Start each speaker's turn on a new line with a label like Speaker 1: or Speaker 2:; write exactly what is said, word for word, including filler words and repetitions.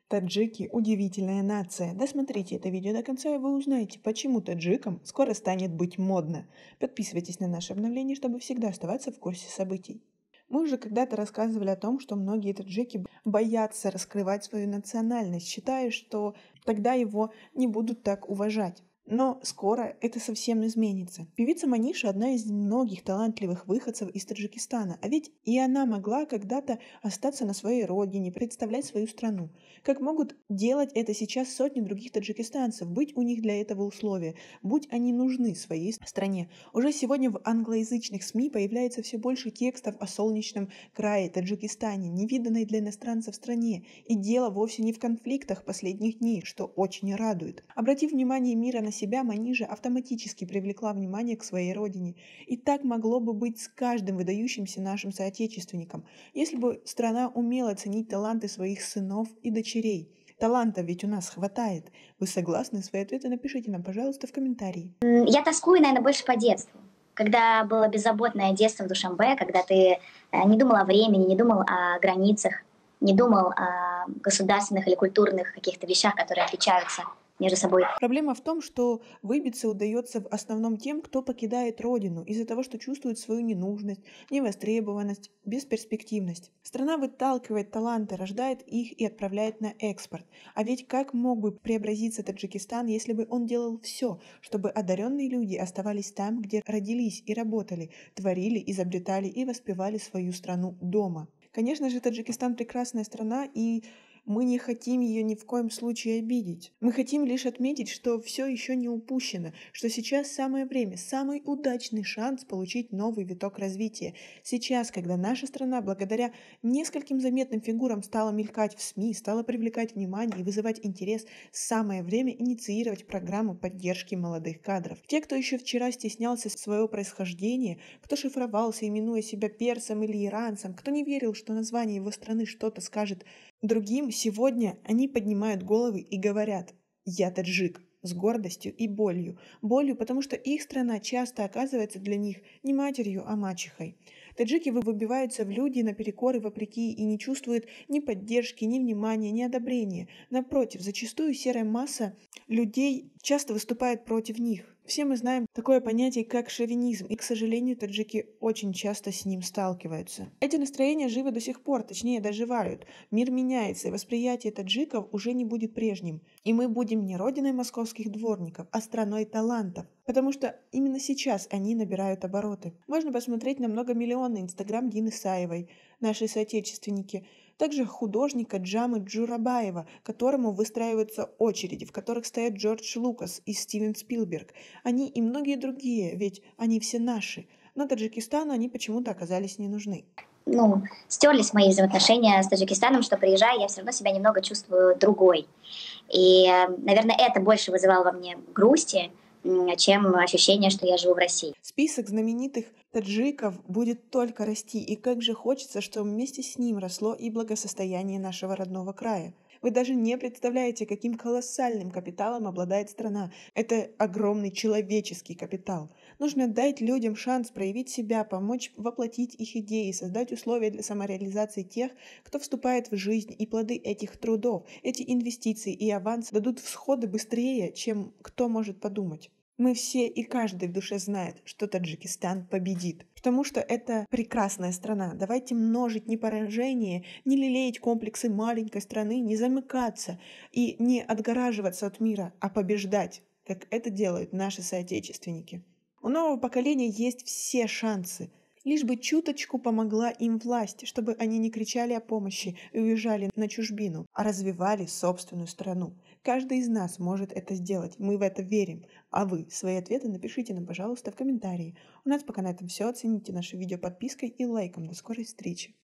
Speaker 1: Таджики – удивительная нация. Досмотрите это видео до конца, и вы узнаете, почему таджикам скоро станет быть модно. Подписывайтесь на наши обновления, чтобы всегда оставаться в курсе событий. Мы уже когда-то рассказывали о том, что многие таджики боятся раскрывать свою национальность, считая, что тогда его не будут так уважать. Но скоро это совсем изменится. Певица Маниша – одна из многих талантливых выходцев из Таджикистана, а ведь и она могла когда-то остаться на своей родине, представлять свою страну. Как могут делать это сейчас сотни других таджикистанцев, быть у них для этого условия, будь они нужны своей стране. Уже сегодня в англоязычных СМИ появляется все больше текстов о солнечном крае Таджикистане, невиданной для иностранцев стране. И дело вовсе не в конфликтах последних дней, что очень радует. Обратив внимание мира на себя, Маниша автоматически привлекла внимание к своей родине. И так могло бы быть с каждым выдающимся нашим соотечественником, если бы страна умела ценить таланты своих сынов и дочерей. Талантов ведь у нас хватает. Вы согласны? Свои ответы напишите нам, пожалуйста, в комментарии.
Speaker 2: Я тоскую, наверное, больше по детству. Когда было беззаботное детство в Душанбе, когда ты не думал о времени, не думал о границах, не думал о государственных или культурных каких-то вещах, которые отличаются между собой.
Speaker 1: Проблема в том, что выбиться удается в основном тем, кто покидает родину из-за того, что чувствует свою ненужность, невостребованность, бесперспективность. Страна выталкивает таланты, рождает их и отправляет на экспорт. А ведь как мог бы преобразиться Таджикистан, если бы он делал все, чтобы одаренные люди оставались там, где родились и работали, творили, изобретали и воспевали свою страну дома? Конечно же, Таджикистан прекрасная страна, и мы не хотим ее ни в коем случае обидеть. Мы хотим лишь отметить, что все еще не упущено, что сейчас самое время, самый удачный шанс получить новый виток развития. Сейчас, когда наша страна благодаря нескольким заметным фигурам стала мелькать в СМИ, стала привлекать внимание и вызывать интерес, самое время инициировать программу поддержки молодых кадров. Те, кто еще вчера стеснялся своего происхождения, кто шифровался, именуя себя персом или иранцем, кто не верил, что название его страны что-то скажет другим, сегодня они поднимают головы и говорят: «Я таджик», с гордостью и болью. Болью, потому что их страна часто оказывается для них не матерью, а мачехой. Таджики выбиваются в люди наперекор и вопреки и не чувствуют ни поддержки, ни внимания, ни одобрения. Напротив, зачастую серая масса людей часто выступает против них. Все мы знаем такое понятие, как шовинизм, и, к сожалению, таджики очень часто с ним сталкиваются. Эти настроения живы до сих пор, точнее доживают. Мир меняется, и восприятие таджиков уже не будет прежним. И мы будем не родиной московских дворников, а страной талантов. Потому что именно сейчас они набирают обороты. Можно посмотреть на многомиллионный инстаграм Дины Саевой, нашей соотечественники, также художника Джамы Джурабаева, которому выстраиваются очереди, в которых стоят Джордж Лукас и Стивен Спилберг. Они и многие другие, ведь они все наши. Но Таджикистану они почему-то оказались не нужны.
Speaker 2: Ну, стерлись мои взаимоотношения с Таджикистаном, что, приезжая, я все равно себя немного чувствую другой. И, наверное, это больше вызывало во мне грусти, чем ощущение, что я живу в России.
Speaker 1: Список знаменитых таджиков будет только расти, и как же хочется, чтобы вместе с ним росло и благосостояние нашего родного края. Вы даже не представляете, каким колоссальным капиталом обладает страна. Это огромный человеческий капитал. Нужно дать людям шанс проявить себя, помочь воплотить их идеи, создать условия для самореализации тех, кто вступает в жизнь, и плоды этих трудов, эти инвестиции и аванс дадут всходы быстрее, чем кто может подумать. Мы все и каждый в душе знает, что Таджикистан победит, потому что это прекрасная страна. Давайте множить не поражение, не лелеять комплексы маленькой страны, не замыкаться и не отгораживаться от мира, а побеждать, как это делают наши соотечественники. У нового поколения есть все шансы, лишь бы чуточку помогла им власть, чтобы они не кричали о помощи и уезжали на чужбину, а развивали собственную страну. Каждый из нас может это сделать, мы в это верим. А вы свои ответы напишите нам, пожалуйста, в комментарии. У нас пока на этом все. Оцените наше видео подпиской и лайком. До скорой встречи!